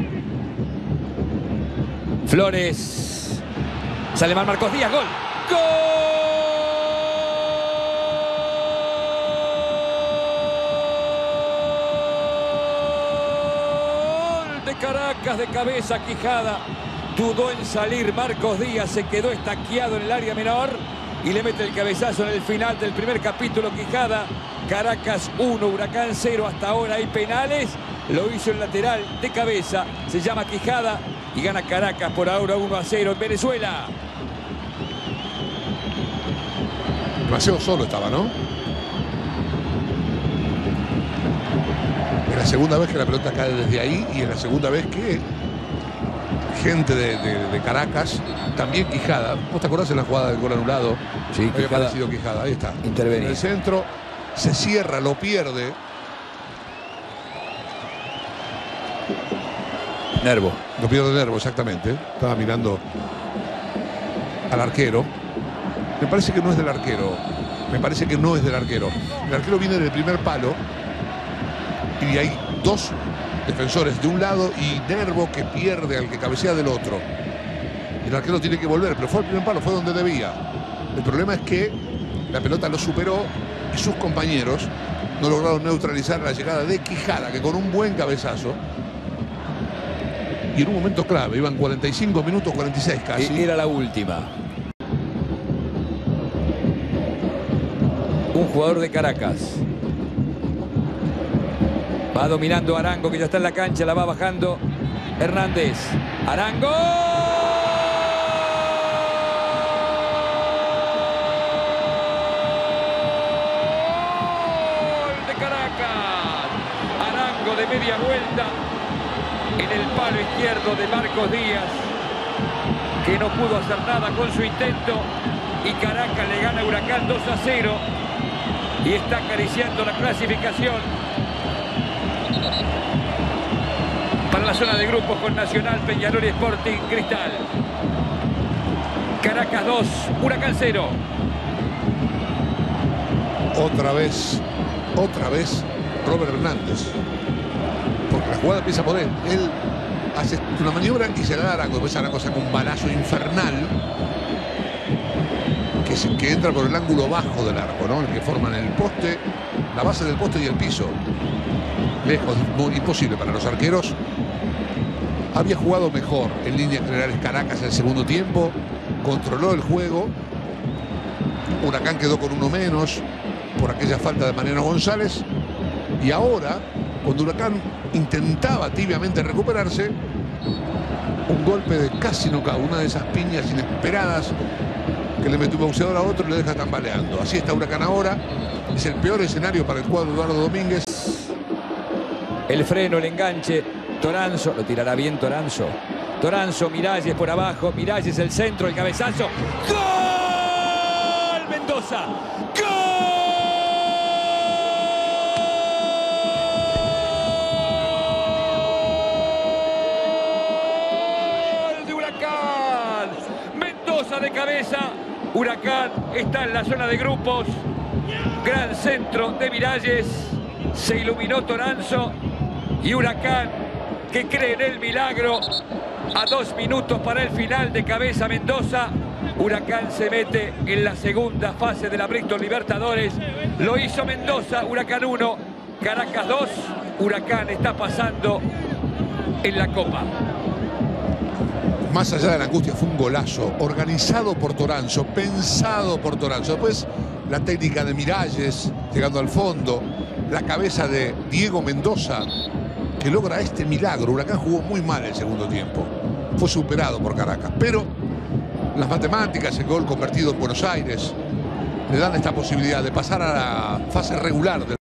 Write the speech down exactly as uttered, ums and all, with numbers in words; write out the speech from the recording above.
Flores. Sale mal Marcos Díaz. Gol. ¡Gol de Caracas! De cabeza, Quijada. Dudó en salir Marcos Díaz. Se quedó estaqueado en el área menor. Y le mete el cabezazo en el final del primer capítulo, Quijada. Caracas uno, Huracán cero. Hasta ahora hay penales. Lo hizo el lateral de cabeza. Se llama Quijada. Y gana Caracas por ahora uno a cero en Venezuela. Demasiado solo estaba, ¿no? Es la segunda vez que la pelota cae desde ahí y es la segunda vez que gente de, de, de Caracas, también Quijada. ¿Vos te acordás en la jugada del gol anulado? Sí, había Quijada. aparecido Quijada, ahí está. Intervenía. En el centro, se cierra, lo pierde. Nervo. Lo pierde Nervo, exactamente. Estaba mirando al arquero. Me parece que no es del arquero. Me parece que no es del arquero. El arquero viene del primer palo. Y hay dos defensores de un lado y Nervo que pierde al que cabecea del otro. El arquero tiene que volver, pero fue al primer palo, fue donde debía. El problema es que la pelota lo superó y sus compañeros no lograron neutralizar la llegada de Quijada, que con un buen cabezazo, y en un momento clave, iban cuarenta y cinco minutos, cuarenta y seis casi. Era la última. Un jugador de Caracas. Va dominando Arango, que ya está en la cancha, la va bajando Hernández. Arango. ¡Gol de Caracas! Arango de media vuelta en el palo izquierdo de Marcos Díaz, que no pudo hacer nada con su intento. Y Caracas le gana a Huracán dos a cero. Y está acariciando la clasificación para la zona de grupos con Nacional, Peñarol y Sporting Cristal. Caracas dos, Huracán cero. Otra vez, otra vez Robert Hernández. Porque la jugada empieza por él. Él hace una maniobra y se la da a Arango. Después Arango saca un balazo infernal que, se, que entra por el ángulo bajo del arco, ¿no? El que forman el poste, la base del poste y el piso. Lejos, muy imposible para los arqueros. Había jugado mejor en líneas generales Caracas en el segundo tiempo. Controló el juego. Huracán quedó con uno menos por aquella falta de Mariano González. Y ahora, cuando Huracán intentaba tibiamente recuperarse, un golpe de casi nocaut, una de esas piñas inesperadas que le metió un boxeador a otro y le deja tambaleando. Así está Huracán ahora. Es el peor escenario para el cuadro de Eduardo Domínguez. El freno, el enganche. Toranzo, lo tirará bien Toranzo. Toranzo, Miralles por abajo. Miralles el centro, el cabezazo. ¡Gol! Mendoza. ¡Gol de Huracán! Mendoza de cabeza. Huracán está en la zona de grupos. Gran centro de Miralles. Se iluminó Toranzo. Y Huracán, que cree en el milagro, a dos minutos para el final, de cabeza Mendoza. Huracán se mete en la segunda fase de la Bristol Libertadores. Lo hizo Mendoza. Huracán uno, Caracas dos. Huracán está pasando en la Copa. Más allá de la angustia, fue un golazo organizado por Toranzo, pensado por Toranzo. Después la técnica de Miralles llegando al fondo, la cabeza de Diego Mendoza, que logra este milagro. Huracán jugó muy mal el segundo tiempo. Fue superado por Caracas. Pero las matemáticas, el gol convertido en Buenos Aires, le dan esta posibilidad de pasar a la fase regular del